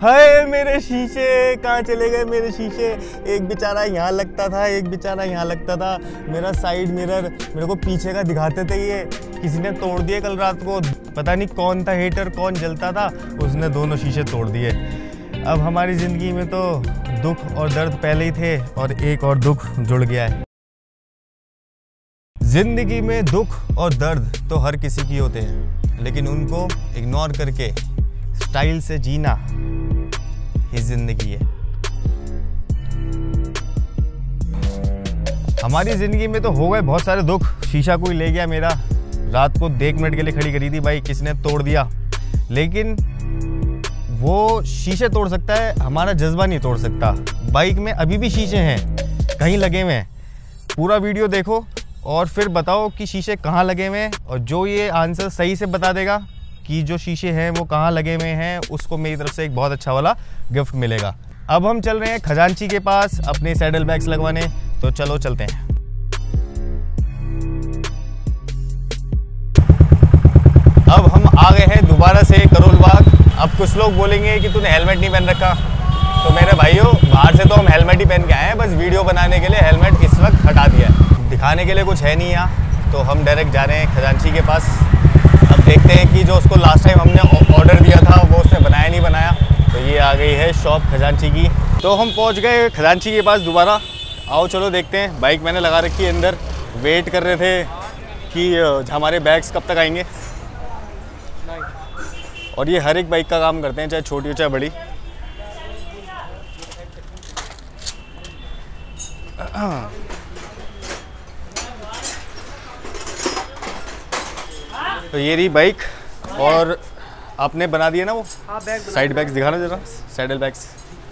हाय मेरे शीशे कहाँ चले गए मेरे शीशे। एक बेचारा यहाँ लगता था, एक बेचारा यहाँ लगता था। मेरा साइड मिरर मेरे को पीछे का दिखाते थे, ये किसी ने तोड़ दिए कल रात को। पता नहीं कौन था हेटर, कौन जलता था, उसने दोनों शीशे तोड़ दिए। अब हमारी ज़िंदगी में तो दुख और दर्द पहले ही थे और एक और दुख जुड़ गया है। जिंदगी में दुख और दर्द तो हर किसी की होते हैं, लेकिन उनको इग्नोर करके स्टाइल से जीना ही जिंदगी है। हमारी जिंदगी में तो हो गए बहुत सारे दुख। शीशा कोई ले गया मेरा, रात को 1 मिनट के लिए खड़ी करी थी बाइक, किसने तोड़ दिया। लेकिन वो शीशे तोड़ सकता है, हमारा जज्बा नहीं तोड़ सकता। बाइक में अभी भी शीशे हैं, कहीं लगे हुए हैं। पूरा वीडियो देखो और फिर बताओ कि शीशे कहाँ लगे हुए हैं, और जो ये आंसर सही से बता देगा कि जो शीशे हैं वो कहाँ लगे हुए हैं, उसको मेरी तरफ से एक बहुत अच्छा वाला गिफ्ट मिलेगा। अब हम चल रहे हैं खजांची के पास अपने सैडल बैग्स लगवाने, तो चलो चलते हैं। अब हम आ गए हैं दोबारा से करोल बाग। अब कुछ लोग बोलेंगे कि तूने हेलमेट नहीं पहन रखा, तो मेरे भाइयों बाहर से तो हम हेलमेट ही पहन के आए हैं, बस वीडियो बनाने के लिए हेलमेट इस वक्त हटा दिया है। दिखाने के लिए कुछ है नहीं यहाँ, तो हम डायरेक्ट जा रहे हैं खजांची के पास। अब देखते हैं कि जो उसको लास्ट टाइम हमने ऑर्डर दिया था वो उसने बनाया नहीं बनाया। तो ये आ गई है शॉप खजांची की। तो हम पहुँच गए खजांची के पास दोबारा। आओ चलो देखते हैं। बाइक मैंने लगा रखी है अंदर, वेट कर रहे थे कि हमारे बैग्स कब तक आएंगे। और ये हर एक बाइक का काम करते हैं, चाहे छोटी हो चाहे बड़ी। तो ये रही बाइक, और आपने बना दिया ना वो साइड बैग्स, दिखाना जरा सैडल बैग्स।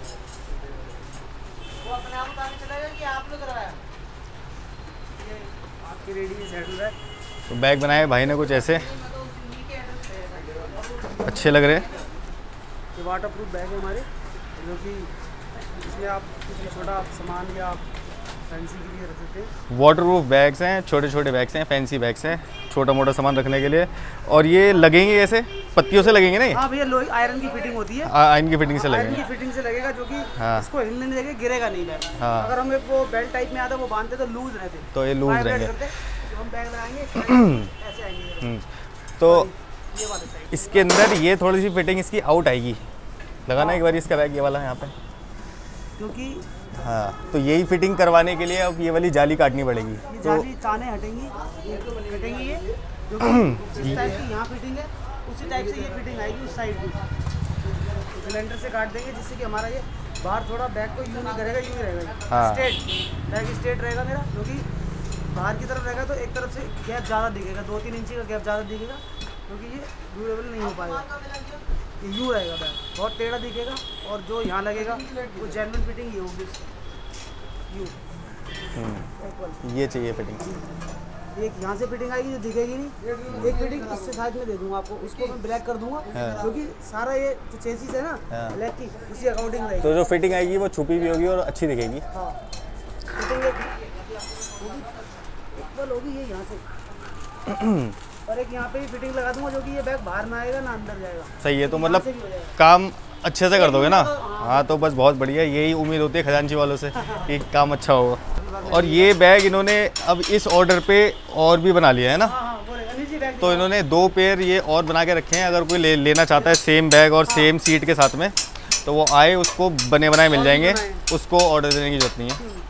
वो अपने आप बताने चलेगा कि आपने करवाया। ये आपकी रेडी है सैडल बैग। तो बैग बनाए भाई ने कुछ ऐसे, अच्छे लग रहे हैं। ये वाटरप्रूफ बैग है हमारे, जो कि इसमें आप कुछ भी छोटा सामान या फैंसी के लिए रख सकते हैं। वाटरप्रूफ बैग्स हैं, छोटे छोटे बैग्स हैं, फैंसी बैग्स हैं, छोटा मोटा सामान रखने के लिए। और ये लगेंगे ऐसे पत्तियों से लगेंगे नहीं? हाँ भैया, लोहे आयरन की फिटिंग होती है। आयरन की फिटिंग से आयरन लगेंगे। की फिटिंग से लगेगा, जो कि हाँ। इसको हिलने नहीं लगेगा, गिरेगा नहीं बैग। हाँ। अगर हमें वो बेल्ट टाइप में आता वो बांधते तो लूज रहते, तो ये लूज रहेंगे। तो हम बैग लगाएंगे ऐसे आएंगे। तो ये वाले साइड इसके अंदर ये थोड़ी सी फिटिंग इसकी आउट आएगी। लगाना एक बार इसका बैग, ये वाला यहाँ पे, क्योंकि हाँ। तो यही फिटिंग करवाने के लिए अब ये वाली जाली काटनी पड़ेगी। ये तो जाली चाने हटेंगी, ये जो कि जिस टाइप की यहाँ फिटिंग है उसी टाइप से ये फिटिंग आएगी उस साइड की। सिलेंडर से काट देंगे, जिससे कि हमारा ये बाहर थोड़ा बैग को यूँ नहीं करेगा, यूँ ही रहेगा। हाँ। स्ट्रेट बैग स्ट्रेट रहेगा मेरा, क्योंकि बाहर की तरफ रहेगा तो एक तरफ से गैप ज़्यादा दिखेगा, 2-3 इंची का गैप ज़्यादा दिखेगा, क्योंकि ये ड्यूरेबल नहीं हो पाएगा। ये यूँ रहेगा बैग, बहुत टेढ़ा दिखेगा। और जो यहाँ लगेगा वो जेन्युइन फिटिंग ये होगी, यूँ। ये चाहिए फिटिंग। एक यहाँ से फिटिंग आएगी जो दिखेगी नहीं, एक फिटिंग इससे साइड में दे दूंगा आपको, इसको मैं ब्लैक कर दूंगा। हाँ। क्योंकि सारा ये जो चेसिस है ना हाँ। ब्लैक की, उसी अकॉर्डिंग रहेगी। तो जो फिटिंग आएगी वो छुपी भी होगी और अच्छी दिखेगी। हाँ, फिटिंग एक इक्वल होगी ये यहाँ से। और एक यहाँ पे भी फिटिंग लगा दूंगा, जो कि ये बैग बाहर ना आएगा ना अंदर जाएगा। सही है। तो मतलब यहाँ से भी हो जाएगा। काम अच्छे से कर दोगे ना? हाँ, तो बस बहुत बढ़िया। यही उम्मीद होती है खजांची वालों से कि काम अच्छा होगा। और ये बैग इन्होंने अब इस ऑर्डर पे और भी बना लिया है ना? हाँ, वो रहेगा निजी बैग। तो इन्होंने 2 पेयर ये और बना के रखे हैं। अगर कोई लेना चाहता है सेम बैग और सेम सीट के साथ में, तो वो आए, उसको बने बनाए मिल जाएंगे, उसको ऑर्डर देने की जरूरत नहीं है।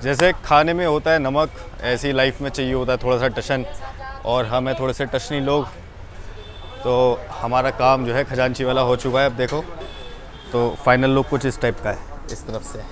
जैसे खाने में होता है नमक, ऐसी लाइफ में चाहिए होता है थोड़ा सा टशन, और हमें थोड़े से टशनी लोग, तो हमारा काम जो है खजांची वाला हो चुका है। अब देखो तो फाइनल लुक कुछ इस टाइप का है, इस तरफ से।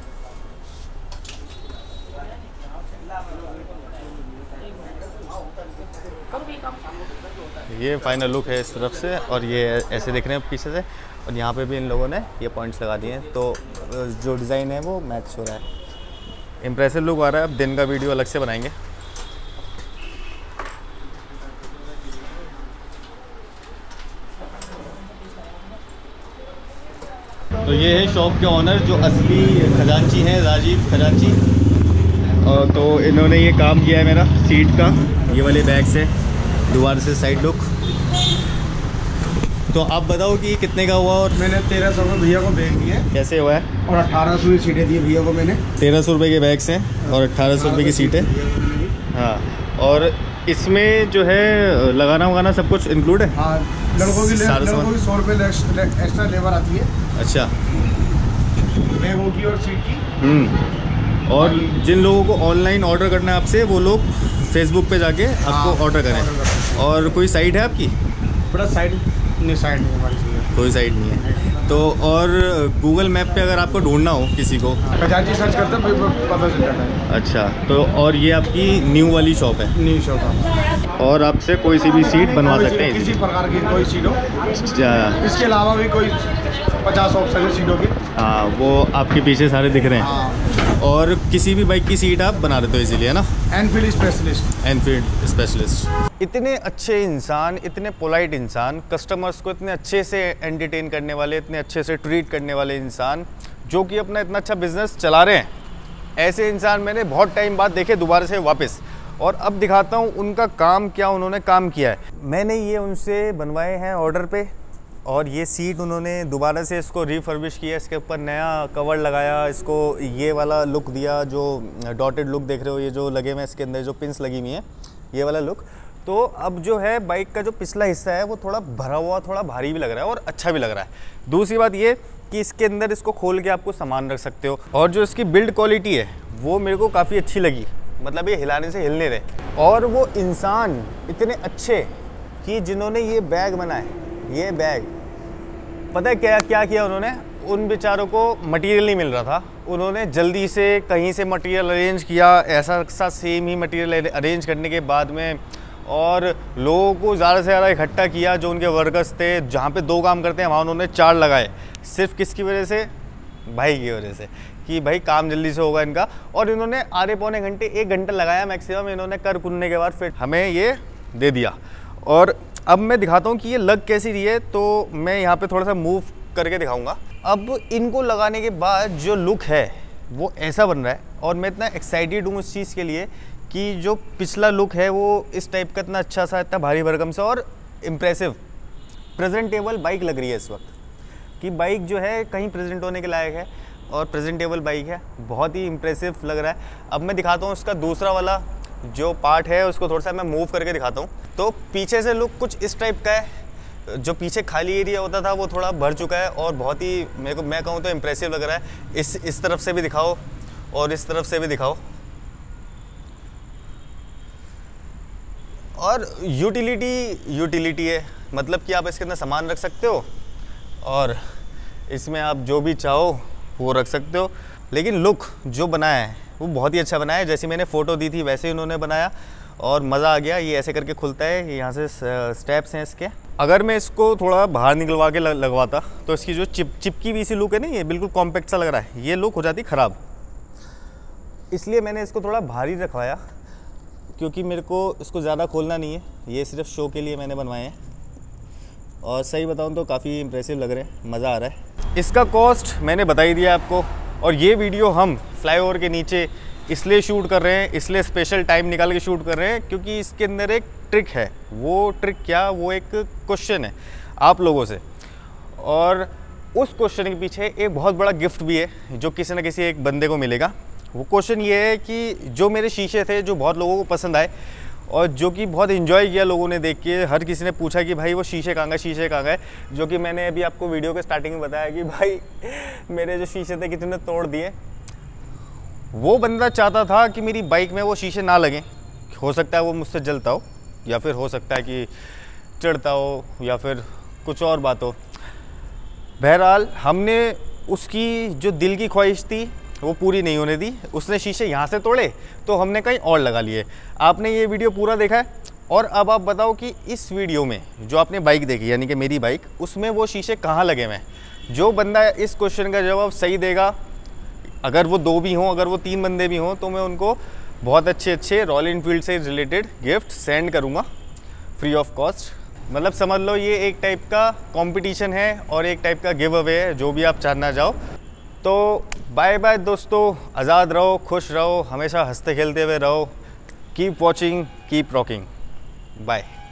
ये फाइनल लुक है इस तरफ से, और ये ऐसे दिख रहे हैं पीछे से, और यहाँ पे भी इन लोगों ने ये पॉइंट्स लगा दिए हैं, तो जो डिज़ाइन है वो मैच हो रहा है। इम्प्रेसिव लुक आ रहा है। अब दिन का वीडियो अलग से बनाएंगे। तो ये है शॉप के ऑनर जो असली खजांची हैं, राजीव खजांची। और तो इन्होंने ये काम किया है मेरा सीट का, ये वाले बैग से दोबारा से साइड लुक। तो आप बताओ कि कितने का हुआ? और मैंने 1300 में भैया को बैग दिए। कैसे हुआ है? और 1800 की सीटें दी भैया को मैंने। 1300 रुपये के बैग्स हैं और 1800 रुपये की सीटें। हाँ, और इसमें जो है लगाना वगाना सब कुछ इंक्लूड है। हाँ, लड़कों की 100 रुपये एक्स्ट्रा लेबर आती है। अच्छा, बैगों की और सीट की। और जिन लोगों को ऑनलाइन ऑर्डर करना है आपसे, वो लोग फेसबुक पे जाके आपको ऑर्डर करें। और कोई साइट है आपकी? बड़ा साइट नहीं, साइट नहीं हमारी, कोई साइट नहीं है। तो और गूगल मैप पे अगर आपको ढूंढना हो किसी को, खजांची सर्च करते हैं पता चल जाता है। अच्छा, तो और ये आपकी न्यू वाली शॉप है? न्यू शॉप है। और आपसे कोई सी भी सीट बनवा सकते हैं? किसी प्रकार की कोई सीट हो। अच्छा, इसके अलावा भी कोई 50 ऑप्शन है सीटों के। हाँ, वो आपके पीछे सारे दिख रहे हैं। हाँ। और किसी भी बाइक की सीट आप बना देते हो इसीलिए, है ना? Enfield specialist. Enfield specialist. इतने अच्छे इंसान, इतने पोलाइट इंसान, कस्टमर्स को इतने अच्छे से एंटरटेन करने वाले, इतने अच्छे से ट्रीट करने वाले इंसान, जो कि अपना इतना अच्छा बिजनेस चला रहे हैं, ऐसे इंसान मैंने बहुत टाइम बाद देखे दोबारा से वापस। और अब दिखाता हूँ उनका काम क्या उन्होंने काम किया है। मैंने ये उनसे बनवाए हैं ऑर्डर पे, और ये सीट उन्होंने दोबारा से इसको रिफर्बिश किया, इसके ऊपर नया कवर लगाया, इसको ये वाला लुक दिया, जो डॉटेड लुक देख रहे हो, ये जो लगे हुए हैं इसके अंदर जो पिंस लगी हुई हैं, ये वाला लुक। तो अब जो है बाइक का जो पिछला हिस्सा है वो थोड़ा भरा हुआ, थोड़ा भारी भी लग रहा है और अच्छा भी लग रहा है। दूसरी बात ये कि इसके अंदर इसको खोल के आपको सामान रख सकते हो, और जो इसकी बिल्ड क्वालिटी है वो मेरे को काफ़ी अच्छी लगी। मतलब ये हिलाने से हिल नहीं रहे। और वो इंसान इतने अच्छे कि जिन्होंने ये बैग बनाए, ये बैग पता है क्या क्या किया उन्होंने? उन बेचारों को मटेरियल नहीं मिल रहा था, उन्होंने जल्दी से कहीं से मटेरियल अरेंज किया, ऐसा सा सेम ही मटेरियल अरेंज करने के बाद में, और लोगों को ज़्यादा से ज़्यादा इकट्ठा किया। जो उनके वर्कर्स थे, जहाँ पे 2 काम करते हैं वहाँ उन्होंने 4 लगाए। सिर्फ किसकी वजह से? भाई की वजह से, कि भाई काम जल्दी से होगा इनका। और इन्होंने आधे पौने घंटे, 1 घंटा लगाया मैक्सिमम, इन्होंने कर कुनने के बाद फिर हमें ये दे दिया। और अब मैं दिखाता हूँ कि ये लग कैसी रही है। तो मैं यहाँ पे थोड़ा सा मूव करके दिखाऊंगा। अब इनको लगाने के बाद जो लुक है वो ऐसा बन रहा है, और मैं इतना एक्साइटेड हूँ उस चीज़ के लिए कि जो पिछला लुक है वो इस टाइप का इतना अच्छा सा, इतना भारी भरकम सा और इम्प्रेसिव प्रेजेंटेबल बाइक लग रही है इस वक्त, कि बाइक जो है कहीं प्रेजेंट होने के लायक है और प्रेजेंटेबल बाइक है, बहुत ही इम्प्रेसिव लग रहा है। अब मैं दिखाता हूँ उसका दूसरा वाला जो पार्ट है, उसको थोड़ा सा मैं मूव करके दिखाता हूँ। तो पीछे से लुक कुछ इस टाइप का है, जो पीछे खाली एरिया होता था वो थोड़ा भर चुका है, और बहुत ही मेरे को, मैं कहूँ तो इम्प्रेसिव लग रहा है। इस तरफ से भी दिखाओ और इस तरफ से भी दिखाओ। और यूटिलिटी है, मतलब कि आप इसके अंदर सामान रख सकते हो और इसमें आप जो भी चाहो वो रख सकते हो। लेकिन लुक जो बनाया है वो बहुत ही अच्छा बनाया है। जैसे मैंने फ़ोटो दी थी वैसे ही उन्होंने बनाया, और मज़ा आ गया। ये ऐसे करके खुलता है, यहाँ से स्टेप्स हैं इसके। अगर मैं इसको थोड़ा बाहर निकलवा के लगवाता तो इसकी जो चिपकी हुई सी लुक है ना, ये बिल्कुल कॉम्पैक्ट सा लग रहा है, ये लुक हो जाती ख़राब। इसलिए मैंने इसको थोड़ा भारी रखवाया, क्योंकि मेरे को इसको ज़्यादा खोलना नहीं है। ये सिर्फ शो के लिए मैंने बनवाए हैं, और सही बताऊँ तो काफ़ी इम्प्रेसिव लग रहे हैं, मज़ा आ रहा है। इसका कॉस्ट मैंने बता ही दिया आपको। और ये वीडियो हम फ्लाईओवर के नीचे इसलिए शूट कर रहे हैं, इसलिए स्पेशल टाइम निकाल के शूट कर रहे हैं, क्योंकि इसके अंदर एक ट्रिक है। वो ट्रिक क्या, वो एक क्वेश्चन है आप लोगों से, और उस क्वेश्चन के पीछे एक बहुत बड़ा गिफ्ट भी है जो किसी न किसी एक बंदे को मिलेगा। वो क्वेश्चन ये है कि जो मेरे शीशे थे, जो बहुत लोगों को पसंद आए और जो कि बहुत इन्जॉय किया लोगों ने देख के, हर किसी ने पूछा कि भाई वो शीशे कहाँ गए, शीशे कहाँ गए। जो कि मैंने अभी आपको वीडियो के स्टार्टिंग में बताया कि भाई मेरे जो शीशे थे कितने तोड़ दिए। वो बंदा चाहता था कि मेरी बाइक में वो शीशे ना लगें। हो सकता है वो मुझसे जलता हो, या फिर हो सकता है कि चिढ़ता हो, या फिर कुछ और बात हो। बहरहाल हमने उसकी जो दिल की ख्वाहिश थी वो पूरी नहीं होने दी। उसने शीशे यहाँ से तोड़े तो हमने कहीं और लगा लिए। आपने ये वीडियो पूरा देखा है, और अब आप बताओ कि इस वीडियो में जो आपने बाइक देखी यानी कि मेरी बाइक, उसमें वो शीशे कहाँ लगे हुए हैं। जो बंदा इस क्वेश्चन का जवाब सही देगा, अगर वो 2 भी हों, अगर वो 3 बंदे भी हों, तो मैं उनको बहुत अच्छे रॉयल एनफील्ड से रिलेटेड गिफ्ट सेंड करूँगा फ्री ऑफ कॉस्ट। मतलब समझ लो ये एक टाइप का कंपटीशन है और एक टाइप का गिव अवे है, जो भी आप जानना चाहो। तो बाय बाय दोस्तों, आज़ाद रहो, खुश रहो, हमेशा हंसते खेलते हुए रहो। Keep watching, keep rocking, bye.